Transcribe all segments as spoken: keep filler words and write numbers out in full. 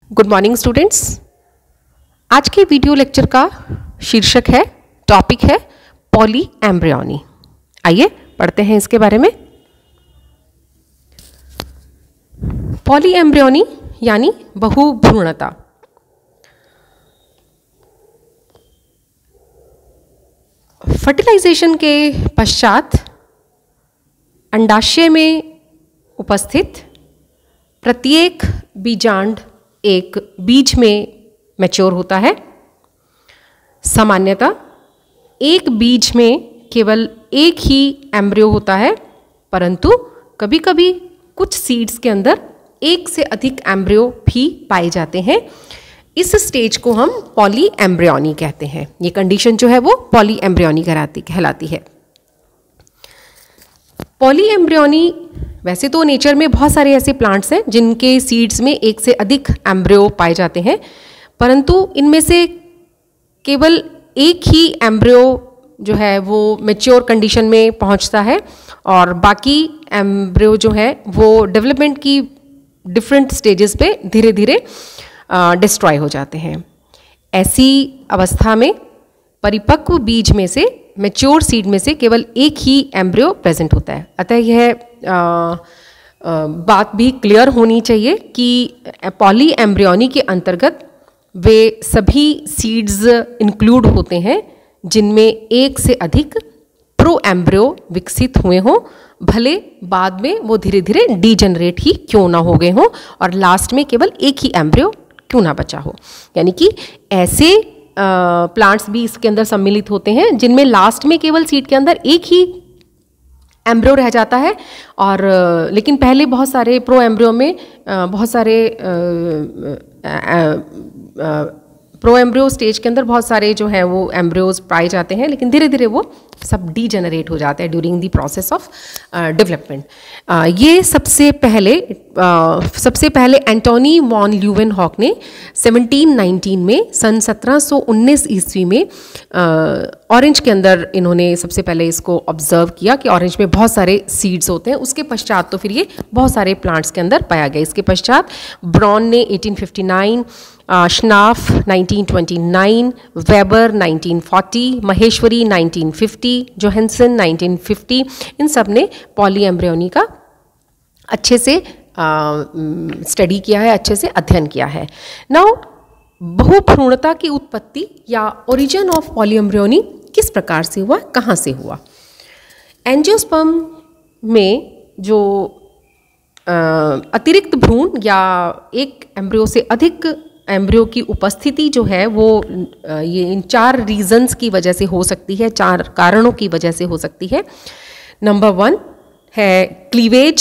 Good morning students. आज के video lecture का शीर्षक है, टॉपिक है पॉली एम्ब्रियोनी। आइए पढ़ते हैं इसके बारे में। पॉली एम्ब्रियोनी यानी बहुभ्रूणता। फर्टिलाइजेशन के पश्चात अंडाशय में उपस्थित प्रत्येक बीजांड एक बीज में मैच्योर होता है। सामान्यतः एक बीज में केवल एक ही एम्ब्रियो होता है, परंतु कभी कभी कुछ सीड्स के अंदर एक से अधिक एम्ब्रियो भी पाए जाते हैं। इस स्टेज को हम पॉली एम्ब्रियोनी कहते हैं। ये कंडीशन जो है वो पॉली एम्ब्रियोनी कहलाती कहलाती है। पॉली एम्ब्रियोनी, वैसे तो नेचर में बहुत सारे ऐसे प्लांट्स हैं जिनके सीड्स में एक से अधिक एम्ब्रियो पाए जाते हैं, परंतु इनमें से केवल एक ही एम्ब्रियो जो है वो मैच्योर कंडीशन में पहुंचता है और बाकी एम्ब्रियो जो है वो डेवलपमेंट की डिफरेंट स्टेजेस पे धीरे धीरे डिस्ट्रॉय हो जाते हैं। ऐसी अवस्था में परिपक्व बीज में से, मैच्योर सीड में से केवल एक ही एम्ब्रियो प्रेजेंट होता है। अतः यह आ, आ, बात भी क्लियर होनी चाहिए कि पॉली एम्ब्रियोनी के अंतर्गत वे सभी सीड्स इंक्लूड होते हैं जिनमें एक से अधिक प्रो एम्ब्रियो विकसित हुए हों, भले बाद में वो धीरे धीरे डीजनरेट ही क्यों ना हो गए हों और लास्ट में केवल एक ही एम्ब्रियो क्यों ना बचा हो। यानी कि ऐसे प्लांट्स uh, भी इसके अंदर सम्मिलित होते हैं जिनमें लास्ट में केवल सीड के अंदर एक ही एम्ब्रियो रह जाता है और uh, लेकिन पहले बहुत सारे प्रो एम्ब्रियो में uh, बहुत सारे प्रो एम्ब्रियो स्टेज के अंदर बहुत सारे जो है वो एम्ब्रियोज पाए जाते हैं, लेकिन धीरे धीरे वो सब डीजेनरेट हो जाते हैं during the process of development. ये सबसे पहले uh, सबसे पहले एंटोनी वॉन ल्यूवेनहॉक ने सेवनटीन नाइनटीन में सन सत्रह सौ उन्नीस ईस्वी में ऑरेंज uh, के अंदर इन्होंने सबसे पहले इसको ऑब्जर्व किया कि ऑरेंज में बहुत सारे सीड्स होते हैं। उसके पश्चात तो फिर ये बहुत सारे प्लांट्स के अंदर पाया गया। इसके पश्चात ब्रॉन ने eighteen fifty nine, Schnarf nineteen twenty nine, Weber nineteen forty, Maheshwari nineteen fifty, Johansen nineteen fifty, इन सब ने पॉली एम्ब्रियोनी का अच्छे से स्टडी किया है, अच्छे से अध्ययन किया है। नाउ बहुभ्रूणता की उत्पत्ति या ओरिजिन ऑफ पॉली एम्ब्रियोनी किस प्रकार से हुआ, कहाँ से हुआ? एंजियोस्पर्म में जो अतिरिक्त भ्रूण या एक एम्ब्रियो से अधिक एम्ब्रियो की उपस्थिति जो है वो ये इन चार रीजंस की वजह से हो सकती है, चार कारणों की वजह से हो सकती है। नंबर वन है क्लीवेज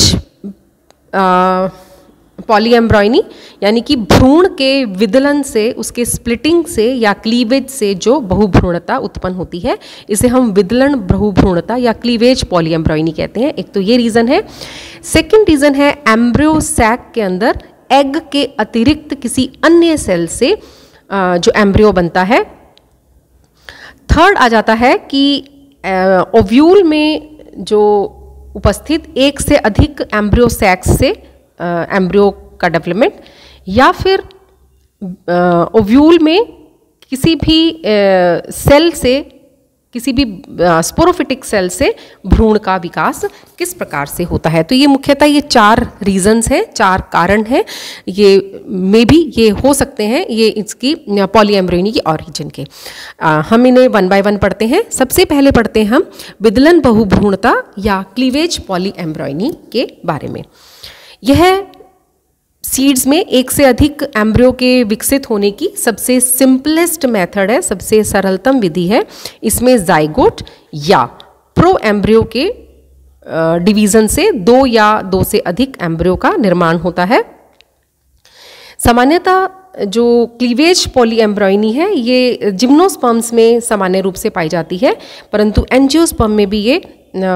पॉली एम्ब्रियोनी, यानी कि भ्रूण के विदलन से, उसके स्प्लिटिंग से या क्लीवेज से जो बहुभ्रूणता उत्पन्न होती है, इसे हम विदलन बहुभ्रूणता या क्लीवेज पॉली एम्ब्रियोनी कहते हैं। एक तो ये रीज़न है। सेकंड रीज़न है एम्ब्रियो सैक के अंदर एग के अतिरिक्त किसी अन्य सेल से जो एम्ब्रियो बनता है। थर्ड आ जाता है कि ओव्यूल में जो उपस्थित एक से अधिक एम्ब्रियो सैक्स से एम्ब्रियो का डेवलपमेंट, या फिर ओव्यूल में किसी भी सेल से, किसी भी स्पोरोफिटिक सेल से भ्रूण का विकास किस प्रकार से होता है। तो ये मुख्यतः ये चार रीजंस हैं, चार कारण हैं। ये में भी ये हो सकते हैं, ये इसकी पॉली एम्ब्रियोनी की ऑरिजिन के। आ, हम इन्हें वन बाय वन पढ़ते हैं। सबसे पहले पढ़ते हैं हम विदलन बहुभ्रूणता या क्लीवेज पॉली एम्ब्रियोनी के बारे में। यह सीड्स में एक से अधिक एम्ब्रियो के विकसित होने की सबसे सिंपलेस्ट मेथड है, सबसे सरलतम विधि है। इसमें जाइगोट या प्रो एम्ब्रियो के डिवीजन से दो या दो से अधिक एम्ब्रियो का निर्माण होता है। सामान्यतः जो क्लीवेज पॉली एम्ब्रियोनी है ये जिम्नोस्पर्म्स में सामान्य रूप से पाई जाती है, परंतु एंजियोस्पर्म में भी ये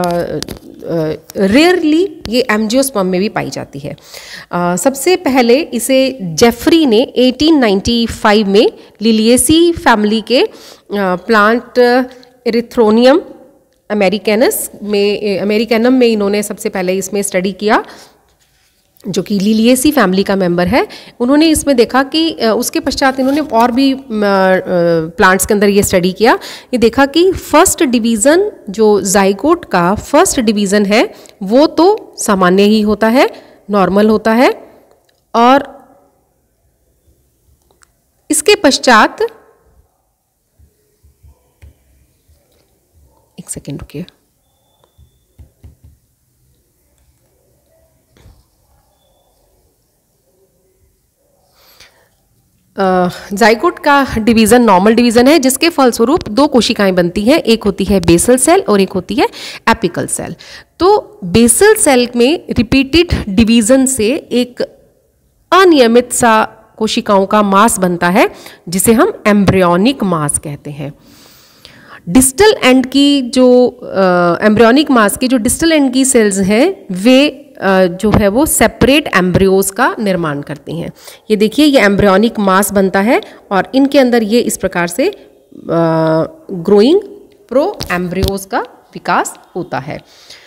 रेयरली ये एंजियोस्पर्म में भी पाई जाती है। uh, सबसे पहले इसे जेफरी ने एटीन नाइंटी फाइव में लिलिएसी फैमिली के प्लांट एरिथ्रोनियम अमेरिकैनस में अमेरिकैनम में इन्होंने सबसे पहले इसमें स्टडी किया। जो कि लिलिएसी फैमिली का मेंबर है, उन्होंने इसमें देखा कि उसके पश्चात इन्होंने और भी प्लांट्स के अंदर ये स्टडी किया, ये देखा कि फर्स्ट डिवीज़न जो जाइगोट का फर्स्ट डिवीज़न है वो तो सामान्य ही होता है, नॉर्मल होता है, और इसके पश्चात एक सेकेंड रुकिए, जाइगोट का डिवीज़न नॉर्मल डिवीज़न है, जिसके फलस्वरूप दो कोशिकाएं बनती हैं, एक होती है बेसल सेल और एक होती है एपिकल सेल। तो बेसल सेल में रिपीटेड डिवीज़न से एक अनियमित सा कोशिकाओं का मास बनता है, जिसे हम एम्ब्रियोनिक मास कहते हैं। डिस्टल एंड की जो एम्ब्रियोनिक मास की जो डिस्टल एंड की सेल्स हैं वे uh, जो है वो सेपरेट एम्ब्रियोज का निर्माण करती हैं। ये देखिए, ये एम्ब्रियोनिक मास बनता है और इनके अंदर ये इस प्रकार से ग्रोइंग प्रो एम्ब्रियोज का विकास होता है।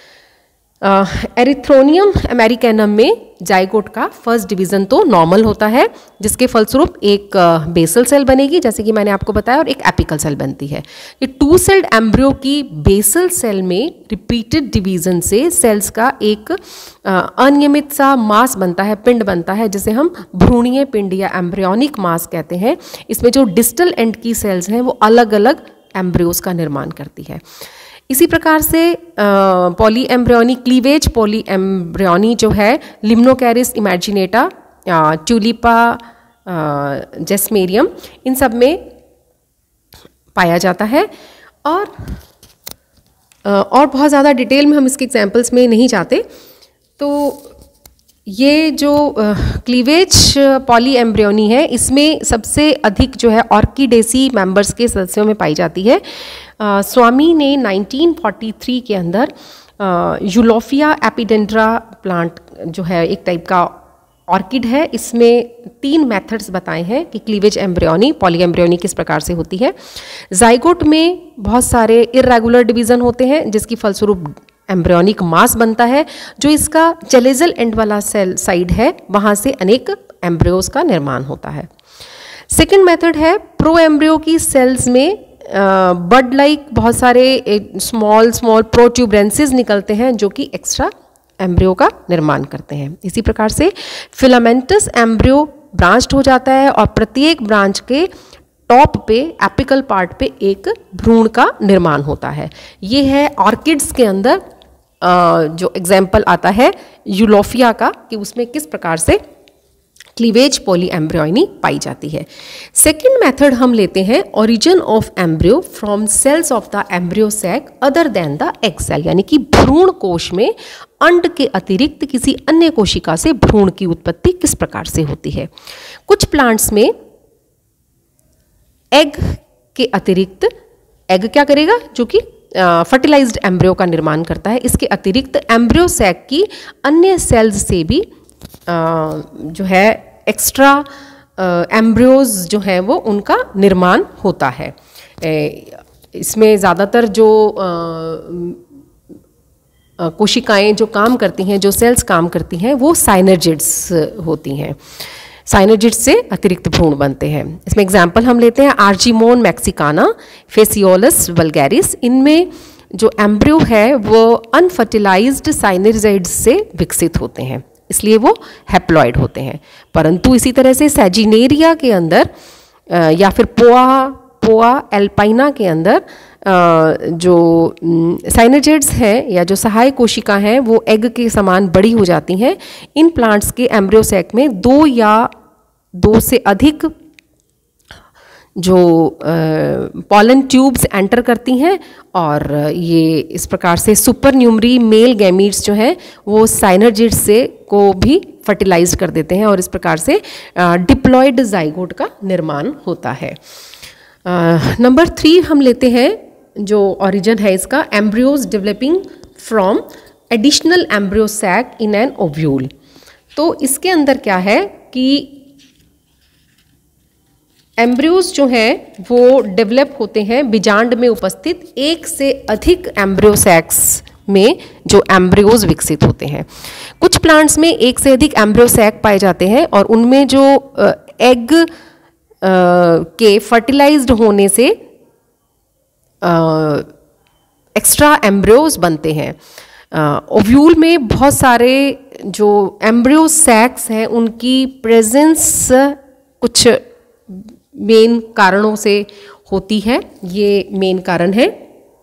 एरिथ्रोनियम अमेरिकैनम में जाइगोट का फर्स्ट डिवीज़न तो नॉर्मल होता है, जिसके फलस्वरूप एक बेसल सेल बनेगी जैसे कि मैंने आपको बताया, और एक एपिकल सेल बनती है। ये टू सेल्ड एम्ब्रियो की बेसल सेल में रिपीटेड डिवीज़न से सेल्स का एक अनियमित सा मास बनता है, पिंड बनता है, जिसे हम भ्रूणीय पिंड या एम्ब्रियोनिक मास कहते हैं। इसमें जो डिस्टल एंड की सेल्स हैं वो अलग अलग एम्ब्रियोज का निर्माण करती है। इसी प्रकार से polyembryony cleavage polyembryony जो है लिम्नोकैरिस इमेजिनेटा, ट्यूलिपा, जेस्मेरियम, इन सब में पाया जाता है। और और बहुत ज़्यादा डिटेल में हम इसके एग्जांपल्स में नहीं जाते। तो ये जो क्लीवेज पॉली एम्ब्रियोनी है, इसमें सबसे अधिक जो है ऑर्किडेसी मेंबर्स के सदस्यों में पाई जाती है। Uh, स्वामी ने नाइनटीन फोर्टी थ्री के अंदर यूलोफिया एपिडेंड्रा प्लांट जो है एक टाइप का ऑर्किड है, इसमें तीन मेथड्स बताए हैं कि क्लीवेज एम्ब्रियोनी पॉली एम्ब्रियोनी किस प्रकार से होती है। जाइगोट में बहुत सारे इरेगुलर डिवीज़न होते हैं, जिसकी फलस्वरूप एम्ब्रियोनिक मास बनता है। जो इसका चेलेजल एंड वाला सेल साइड है, वहाँ से अनेक एम्ब्रियोज का निर्माण होता है। सेकेंड मेथड है प्रो एम्ब्रियो की सेल्स में बड uh, लाइक like बहुत सारे स्मॉल स्मॉल प्रोट्यूबरेंसेस निकलते हैं जो कि एक्स्ट्रा एम्ब्रियो का निर्माण करते हैं। इसी प्रकार से फिलामेंटस एम्ब्रियो ब्रांच्ड हो जाता है और प्रत्येक ब्रांच के टॉप पे एपिकल पार्ट पे एक भ्रूण का निर्माण होता है। ये है ऑर्किड्स के अंदर uh, जो एग्जाम्पल आता है यूलोफिया का, कि उसमें किस प्रकार से क्लीवेज पॉली एम्ब्रियोनी पाई जाती है। सेकेंड मेथड हम लेते हैं origin of embryo from cells of the embryo sac other than the egg cell, यानी कि भ्रूण कोश में अंड के अतिरिक्त किसी अन्य कोशिका से भ्रूण की उत्पत्ति किस प्रकार से होती है। कुछ प्लांट्स में एग के अतिरिक्त, एग क्या करेगा, जो कि फर्टिलाइज्ड एम्ब्रियो का निर्माण करता है, इसके अतिरिक्त एम्ब्रियो सैक की अन्य सेल्स से भी Uh, जो है एक्स्ट्रा एम्ब्रियोज uh, जो हैं वो उनका निर्माण होता है। ए, इसमें ज़्यादातर जो uh, uh, कोशिकाएं जो काम करती हैं, जो सेल्स काम करती हैं, वो साइनर्जिड्स होती हैं। साइनर्जिड्स से अतिरिक्त भ्रूण बनते हैं। इसमें एग्जाम्पल हम लेते हैं आर्जीमोन मैक्सिकाना, फेसियोलस वल्गैरिस। इनमें जो एम्ब्रियो है वो अनफर्टिलाइज्ड साइनर्जिड्स से विकसित होते हैं, इसलिए वो हैप्लॉइड होते हैं। परंतु इसी तरह से सैजिनेरिया के अंदर या फिर पोआ पोआ एल्पाइना के अंदर जो साइनर्जिड्स हैं या जो सहायक कोशिका हैं वो एग के समान बड़ी हो जाती हैं। इन प्लांट्स के एम्ब्रियो सैक में दो या दो से अधिक जो पॉलन ट्यूब्स एंटर करती हैं और ये इस प्रकार से सुपर न्यूमरी मेल गैमीट्स जो हैं वो साइनर्जिड्स से को भी फर्टिलाइज कर देते हैं और इस प्रकार से डिप्लॉयड जाइगोट का निर्माण होता है। नंबर थ्री हम लेते हैं, जो ओरिजिन है इसका, embryos developing from additional embryo sac in an ovule. तो इसके अंदर क्या है कि एम्ब्रियोज जो हैं वो डेवलप होते हैं बीजांड में उपस्थित एक से अधिक एम्ब्रियो सैक्स में जो एम्ब्रियोज विकसित होते हैं। कुछ प्लांट्स में एक से अधिक एम्ब्रियो सैक पाए जाते हैं और उनमें जो एग के फर्टिलाइज्ड होने से एक्स्ट्रा एम्ब्रियोज बनते हैं। ओव्यूल में बहुत सारे जो एम्ब्रियो सैक्स हैं उनकी प्रेजेंस कुछ मेन कारणों से होती है। ये मेन कारण है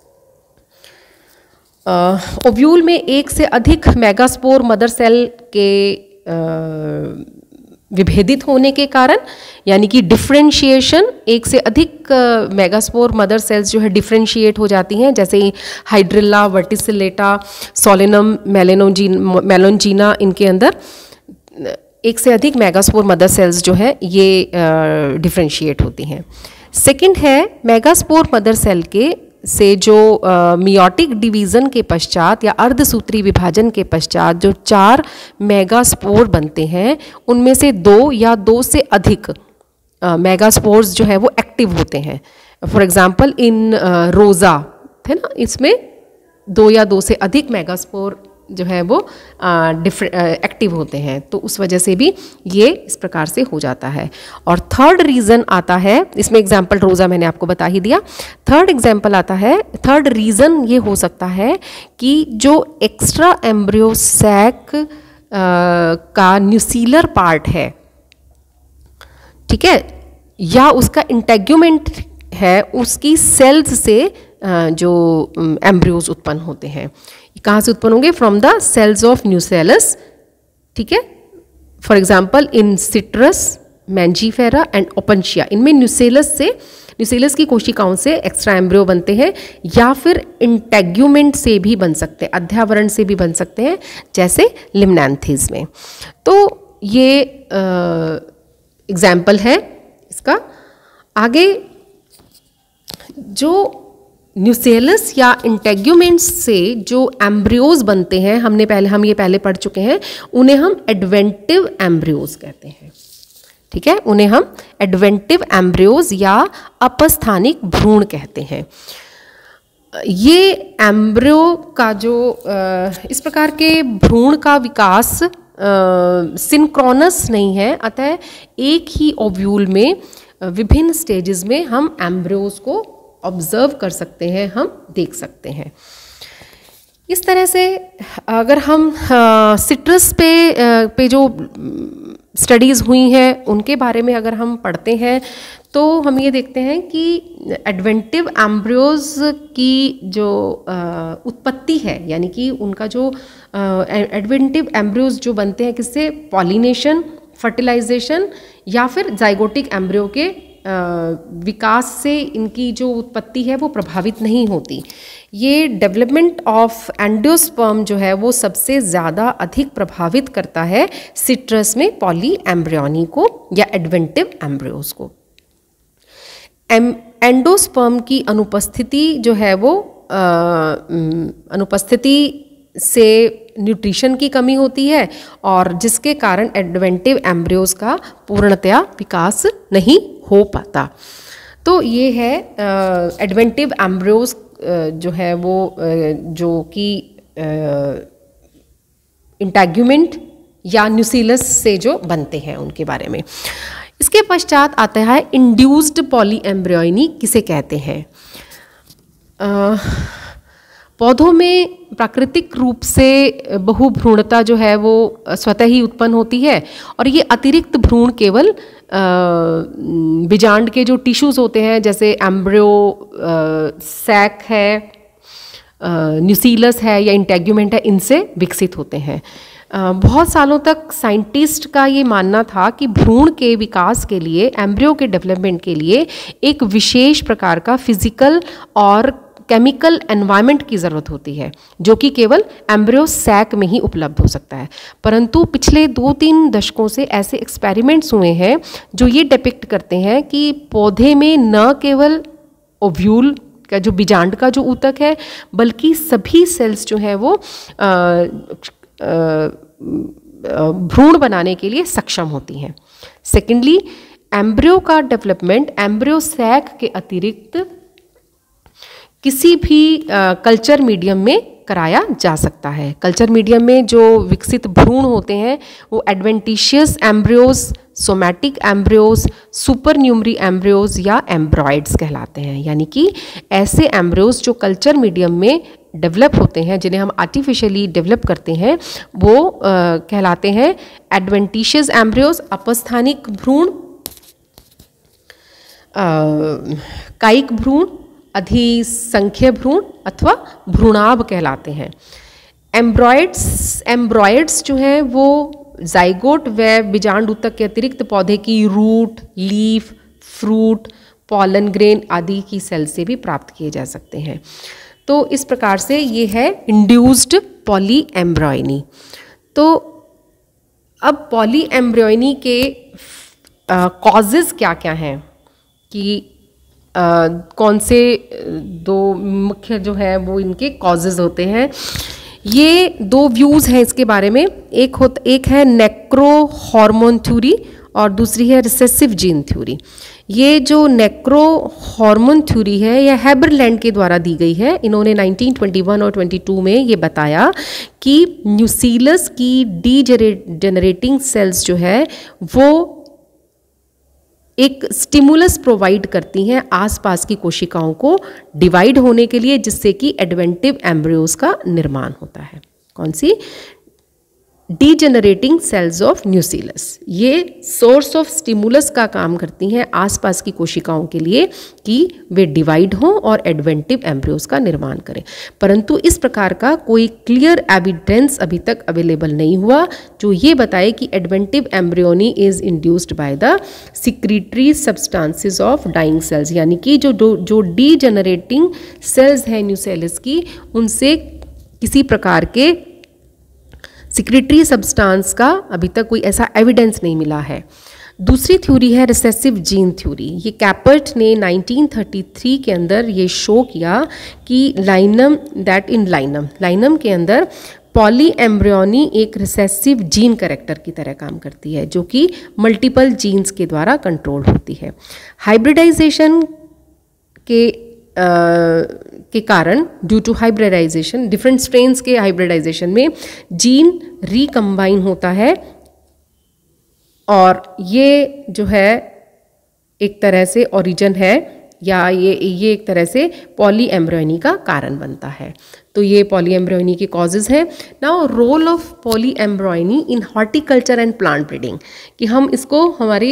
ओव्यूल में एक से अधिक मेगास्पोर मदर सेल के विभेदित होने के कारण, यानी कि डिफरेंशिएशन, एक से अधिक मेगास्पोर मदर सेल्स जो है डिफरेंशिएट हो जाती हैं, जैसे हाइड्रिल्ला, वर्टिसिलेटा, सोलेनम, मेलेनोजीन मेलोंजीना, इनके अंदर एक से अधिक मेगास्पोर मदर सेल्स जो है ये डिफरेंशिएट होती हैं। सेकंड है मेगास्पोर मदर सेल के से जो मियोटिक डिवीज़न के पश्चात या अर्धसूत्री विभाजन के पश्चात जो चार मेगास्पोर बनते हैं उनमें से दो या दो से अधिक मेगास्पोर्स जो है वो एक्टिव होते हैं। फॉर एग्जांपल इन रोज़ा है ना, इसमें दो या दो से अधिक मेगास्पोर जो है वो एक्टिव होते हैं, तो उस वजह से भी ये इस प्रकार से हो जाता है। और थर्ड रीज़न आता है, इसमें एग्जाम्पल रोज़ा मैंने आपको बता ही दिया। थर्ड एग्जाम्पल आता है, थर्ड रीज़न ये हो सकता है कि जो एक्स्ट्रा एम्ब्रियो सैक का न्यूसीलर पार्ट है, ठीक है, या उसका इंटेग्यूमेंट है, उसकी सेल्स से जो एम्ब्रियोज उत्पन्न होते हैं, कहाँ से उत्पन्न होंगे? From the cells of nucellus, ठीक है। For example in citrus, Mangifera and Opuntia, इनमें न्यूसेलस से न्यूसेलस की कोशिकाओं से एक्स्ट्रा एम्ब्रियो बनते हैं, या फिर इंटेग्यूमेंट से भी बन सकते हैं, अध्यावरण से भी बन सकते हैं, जैसे लिम्नैंथीज में। तो ये एग्जाम्पल है इसका। आगे जो न्यूसेलस या इंटेग्यूमेंट्स से जो एम्ब्रियोज बनते हैं, हमने पहले हम ये पहले पढ़ चुके हैं, उन्हें हम एडवेंटिव एम्ब्रियोज कहते हैं, ठीक है। उन्हें हम एडवेंटिव एम्ब्रियोज या अपस्थानिक भ्रूण कहते हैं। ये एम्ब्रियो का जो इस प्रकार के भ्रूण का विकास सिंक्रोनस नहीं है, अतः एक ही ओव्यूल में विभिन्न स्टेजेस में हम एम्ब्रियोज को ऑब्जर्व कर सकते हैं, हम देख सकते हैं। इस तरह से अगर हम सिट्रस पे पे जो स्टडीज़ हुई हैं उनके बारे में अगर हम पढ़ते हैं तो हम ये देखते हैं कि एडवेंटिव एम्ब्रियोज की जो उत्पत्ति है, यानी कि उनका जो एडवेंटिव एम्ब्रियोज जो बनते हैं किससे? पॉलिनेशन, फर्टिलाइजेशन या फिर जाइगोटिक एम्ब्रियो के विकास से इनकी जो उत्पत्ति है वो प्रभावित नहीं होती। ये डेवलपमेंट ऑफ एंडोस्पर्म जो है वो सबसे ज़्यादा अधिक प्रभावित करता है सिट्रस में पॉली एम्ब्रियोनी को या एडवेंटिव एम्ब्रियोज को। एंडोस्पर्म की अनुपस्थिति जो है वो अनुपस्थिति से न्यूट्रिशन की कमी होती है और जिसके कारण एडवेंटिव एम्ब्रियोज का पूर्णतया विकास नहीं हो पाता। तो ये है एडवेंटिव एम्ब्रियोज जो है वो जो कि इंटेग्यूमेंट या न्यूसीलस से जो बनते हैं उनके बारे में। इसके पश्चात आता है इंड्यूस्ड पॉली एम्ब्रियोनी किसे कहते हैं। पौधों में प्राकृतिक रूप से बहुभ्रूणता जो है वो स्वतः ही उत्पन्न होती है और ये अतिरिक्त भ्रूण केवल बीजांड के जो टिश्यूज़ होते हैं जैसे एम्ब्रियो सैक है, न्यूसीलस है या इंटेग्यूमेंट है, इनसे विकसित होते हैं। बहुत सालों तक साइंटिस्ट का ये मानना था कि भ्रूण के विकास के लिए, एम्ब्रियो के डेवलपमेंट के लिए एक विशेष प्रकार का फिजिकल और केमिकल एनवायरनमेंट की ज़रूरत होती है जो कि केवल एम्ब्रियो सैक में ही उपलब्ध हो सकता है। परंतु पिछले दो तीन दशकों से ऐसे एक्सपेरिमेंट्स हुए हैं जो ये डिपिक्ट करते हैं कि पौधे में न केवल ओव्यूल का जो बीजांड का जो ऊतक है बल्कि सभी सेल्स जो है वो भ्रूण बनाने के लिए सक्षम होती हैं। सेकेंडली, एम्ब्रियो का डेवलपमेंट एम्ब्रियो सैक के अतिरिक्त किसी भी कल्चर मीडियम में कराया जा सकता है। कल्चर मीडियम में जो विकसित भ्रूण होते हैं वो adventitious embryos, somatic embryos, supernumerary embryos या एम्ब्रॉयड्स कहलाते हैं। यानी कि ऐसे एम्ब्रियोज जो कल्चर मीडियम में डेवलप होते हैं, जिन्हें हम आर्टिफिशियली डेवलप करते हैं, वो आ, कहलाते हैं एडवेंटिशियस एम्ब्रियोज, अपस्थानिक भ्रूण, कायिक भ्रूण, अधिसंख्य भ्रूण अथवा भ्रूणाभ कहलाते हैं। एम्ब्रॉयड्स एम्ब्रॉयड्स जो हैं वो जाइगोट व बीजांड ऊतक के अतिरिक्त पौधे की root, leaf, fruit, pollen grain आदि की सेल से भी प्राप्त किए जा सकते हैं। तो इस प्रकार से ये है इंड्यूस्ड पॉली एम्ब्रॉयनी। तो अब पॉली एम्ब्रॉयनी के कॉजेज़ क्या क्या हैं कि Uh, कौन से दो मुख्य जो है वो इनके कॉजेज़ होते हैं। ये दो व्यूज़ हैं इसके बारे में। एक होता एक है नेक्रो हार्मोन थ्योरी और दूसरी है रिसेसिव जीन थ्योरी। ये जो नेक्रो हार्मोन थ्योरी है यह हैबरलैंड के द्वारा दी गई है। इन्होंने नाइनटीन ट्वेंटी वन और ट्वेंटी टू में ये बताया कि न्यूसीलस की डी जनरेटिंग सेल्स जो है वो एक स्टिमुलस प्रोवाइड करती हैं आसपास की कोशिकाओं को डिवाइड होने के लिए, जिससे कि एडवेंटिव एम्ब्रियोज का निर्माण होता है। कौन सी? डीजेनरेटिंग सेल्स ऑफ न्यूसीलस। ये सोर्स ऑफ स्टिमुलस का काम करती हैं आसपास की कोशिकाओं के लिए कि वे डिवाइड हों और एडवेंटिव एम्ब्रियोज का निर्माण करें। परंतु इस प्रकार का कोई क्लियर एविडेंस अभी तक अवेलेबल नहीं हुआ जो ये बताए कि adventive embryony is induced by the secretory substances of dying cells. यानी कि जो जो डीजेनरेटिंग सेल्स हैं न्यूसेलस की, उनसे किसी प्रकार के सिक्रेटरी सब्सटेंस का अभी तक कोई ऐसा एविडेंस नहीं मिला है। दूसरी थ्योरी है रिसेसिव जीन थ्योरी। ये कैपर्ट ने नाइनटीन थर्टी थ्री के अंदर ये शो किया कि Linum that in Linum Linum के अंदर पॉली एम्ब्रियोनी एक रिसेसिव जीन कैरेक्टर की तरह काम करती है जो कि मल्टीपल जीन्स के द्वारा कंट्रोल होती है। हाइब्रिडाइजेशन के uh, के कारण due to hybridization, different strains के हाइब्रिडाइजेशन में जीन रिकम्बाइन होता है और ये जो है एक तरह से ओरिजिन है या ये ये एक तरह से पॉली एम्ब्रियोनी का कारण बनता है। तो ये पॉली एम्ब्रियोनी के कॉजेज़ हैं। Now role of polyembryony in horticulture and plant breeding, कि हम इसको हमारी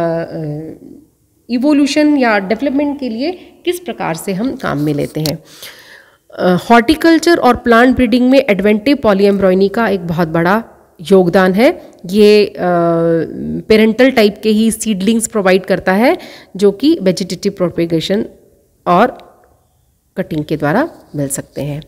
इवोल्यूशन या डेवलपमेंट के लिए किस प्रकार से हम काम में लेते हैं। हॉर्टिकल्चर uh, और प्लांट ब्रीडिंग में एडवेंटिव पॉली एम्ब्रियोनी का एक बहुत बड़ा योगदान है। ये पेरेंटल uh, टाइप के ही सीडलिंग्स प्रोवाइड करता है जो कि वेजिटेटिव प्रोपेगेशन और कटिंग के द्वारा मिल सकते हैं।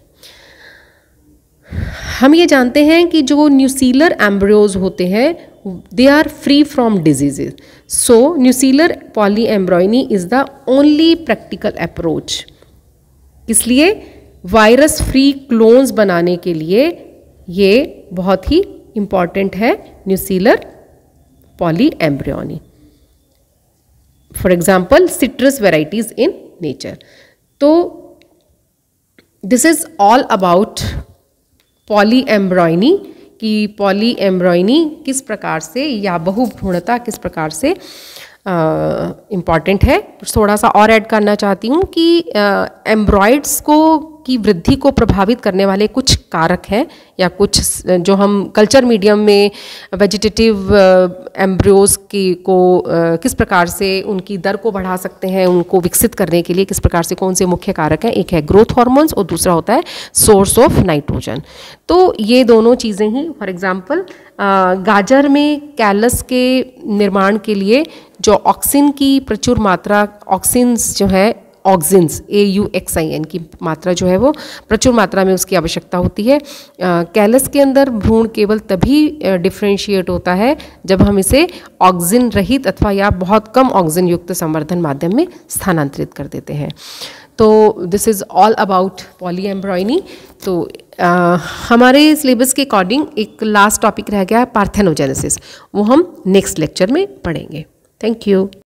हम ये जानते हैं कि जो न्यूसीलर एम्ब्रियोज होते हैं they are free from diseases. So nuclear polyembryony is the only practical approach. इसलिए वायरस फ्री क्लोन्स बनाने के लिए ये बहुत ही इम्पॉर्टेंट है nucellar polyembryony. For example citrus varieties in nature. तो this is all about polyembryony कि पॉली एम्ब्रियोनी किस प्रकार से या बहुभ्रूणता किस प्रकार से इम्पॉर्टेंट है। थोड़ा सा और ऐड करना चाहती हूँ कि एम्ब्रॉयड्स को की वृद्धि को प्रभावित करने वाले कुछ कारक हैं या कुछ जो हम कल्चर मीडियम में वेजिटेटिव एम्ब्रियोज की को किस प्रकार से उनकी दर को बढ़ा सकते हैं, उनको विकसित करने के लिए किस प्रकार से कौन से मुख्य कारक हैं। एक है ग्रोथ हार्मोन्स और दूसरा होता है सोर्स ऑफ नाइट्रोजन। तो ये दोनों चीज़ें ही, फॉर एग्जांपल गाजर में कैलस के निर्माण के लिए जो ऑक्सिन की प्रचुर मात्रा, ऑक्सिन्स जो है auxins A U X I N की मात्रा जो है वो प्रचुर मात्रा में उसकी आवश्यकता होती है। कैलस के अंदर भ्रूण केवल तभी डिफ्रेंशिएट होता है जब हम इसे ऑक्सिन रहित अथवा या बहुत कम ऑक्सिन युक्त संवर्धन माध्यम में स्थानांतरित कर देते हैं। तो this is all about polyembryony. तो आ, हमारे सिलेबस के अकॉर्डिंग एक लास्ट टॉपिक रह गया है पार्थेनोजेनेसिस, वो हम नेक्स्ट लेक्चर में पढ़ेंगे। Thank you.